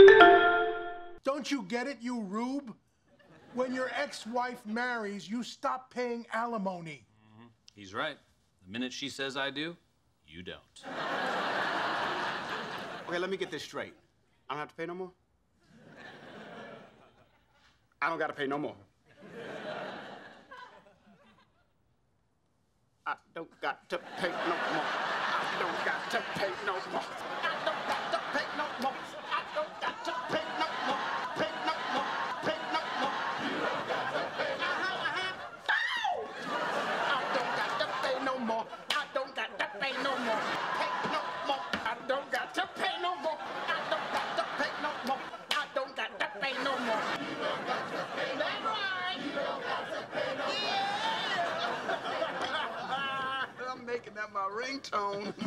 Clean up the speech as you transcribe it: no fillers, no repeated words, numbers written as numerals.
Don't you get it, you rube? When your ex-wife marries, you stop paying alimony. Mm-hmm. He's right. The minute she says I do, you don't. Okay, let me get this straight. I don't have to pay no more? I don't gotta pay no more. I don't got to pay no more. I don't got to pay no more. I don't got to pay no more. I don't got to pay no more. Pay no more. Pay no more. You don't got to pay no more. I don't got to pay no more. I don't got to pay no more. Pay no more. I don't got to pay no more. I don't got to pay no more. I don't got to pay no more. You don't got to pay no more. You don't got to pay no more. I'm making that my ringtone.